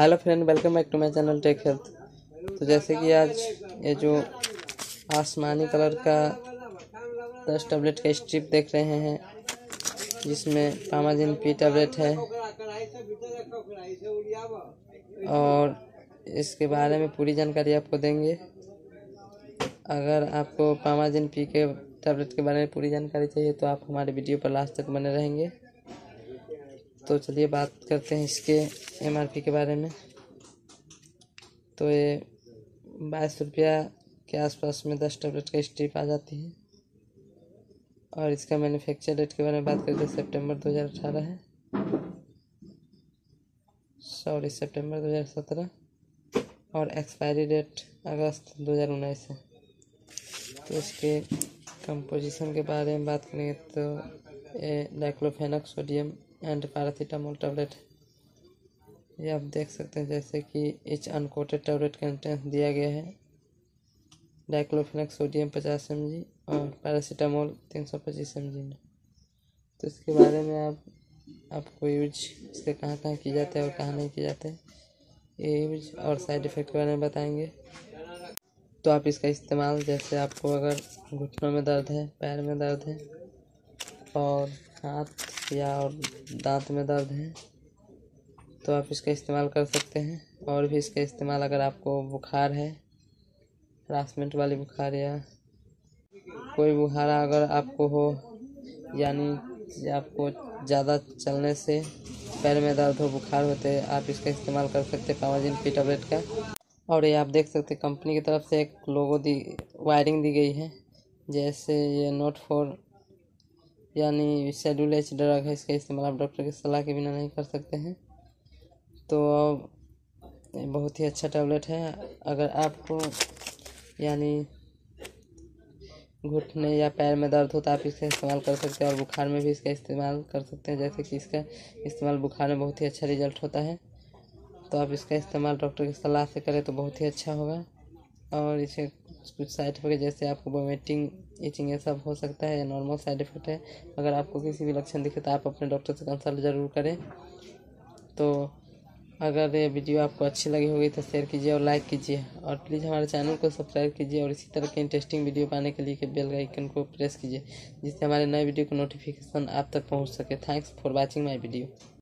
Hello friend, welcome back to my channel tech health. तो जैसे कि आज ये जो आसमानी कलर का 10 टैबलेट का स्ट्रिप देख रहे हैं, जिसमें पामाजिन पी टैबलेट है और इसके बारे में पूरी जानकारी आपको देंगे। अगर आपको पामाजिन पी के टैबलेट के बारे में पूरी जानकारी चाहिए तो आप हमारे वीडियो पर लास्ट तक बने रहेंगे। तो चलिए बात करते हैं इसके एमआरपी के बारे में। तो ये 22 रुपया के आसपास में 10 टैबलेट का स्ट्रिप आ जाती है। और इसका मैन्युफैक्चर डेट के बारे में बात करते हैं, सितंबर 2018 है, सितंबर 2017 और एक्सपायरी डेट अगस्त 2019 है। तो इसके कंपोजिशन के बारे में बात करेंगे तो ये diclofenac sodium and paracetamol tablet है। ये आप देख सकते हैं जैसे कि इच अनकोटेड टैबलेट कंटेंट दिया गया है। डाइक्लोफेनक सोडियम 50 mg और पैरासीटामोल 325 mg में। तो इसके बारे में आपको यूज इसके कहाँ की जाता है और कहाँ नहीं की जाता है, ये यूज और साइड इफ़ेक्ट के बारे में बताएंगे। तो आप इसका इस्तेमाल, जैसे आपको अगर घुटनों में दर्द है, पैर में दर्द है और हाथ या और दांत में दर्द है, तो आप इसका इस्तेमाल कर सकते हैं। और भी इसका इस्तेमाल अगर आपको बुखार है, हरासमेंट वाली बुखार या कोई बुखार अगर आपको हो, यानी आपको ज़्यादा चलने से पैर में दर्द हो, बुखार होते, आप इसका इस्तेमाल कर सकते हैं पामाजिन पी टैबलेट का। और ये आप देख सकते हैं कंपनी की तरफ से एक लोगो वायरिंग दी गई है, जैसे ये नोट फॉर यानी शेड्यूल एच ड्रग है। इसका इस्तेमाल आप डॉक्टर की सलाह के बिना नहीं कर सकते हैं। तो बहुत ही अच्छा टैबलेट है। अगर आपको यानी घुटने या पैर में दर्द हो तो आप इसका इस्तेमाल कर सकते हैं और बुखार में भी इसका इस्तेमाल कर सकते हैं, जैसे कि इसका इस्तेमाल बुखार में बहुत ही अच्छा रिजल्ट होता है। तो आप इसका इस्तेमाल डॉक्टर की सलाह से करें तो बहुत ही अच्छा होगा। और इसे कुछ साइड इफेक्ट जैसे आपको वोमिटिंग, इचिंग ये सब हो सकता है, नॉर्मल साइड इफेक्ट है। अगर आपको किसी भी लक्षण दिखे तो आप अपने डॉक्टर से कंसल्ट ज़रूर करें। तो अगर ये वीडियो आपको अच्छी लगी होगी तो शेयर कीजिए और लाइक कीजिए, और प्लीज़ हमारे चैनल को सब्सक्राइब कीजिए और इसी तरह के इंटरेस्टिंग वीडियो पाने के लिए बेल आइकन को प्रेस कीजिए, जिससे हमारे नए वीडियो को नोटिफिकेशन आप तक पहुंच सके। Thanks for watching my video.